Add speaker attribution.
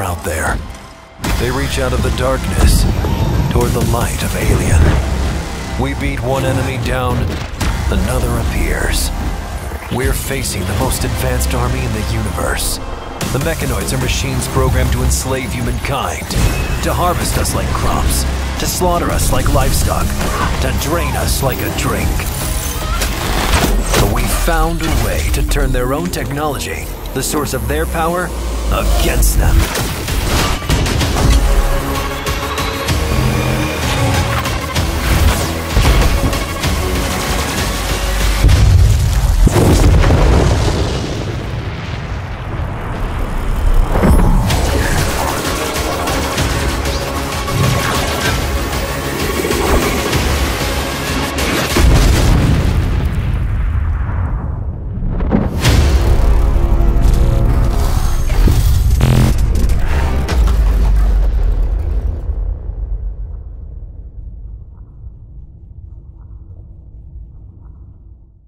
Speaker 1: out there. They reach out of the darkness toward the light of Alien. We beat one enemy down, another appears. We're facing the most advanced army in the universe. The mechanoids are machines programmed to enslave humankind, to harvest us like crops, to slaughter us like livestock, to drain us like a drink. But we found a way to turn their own technology, the source of their power, against them.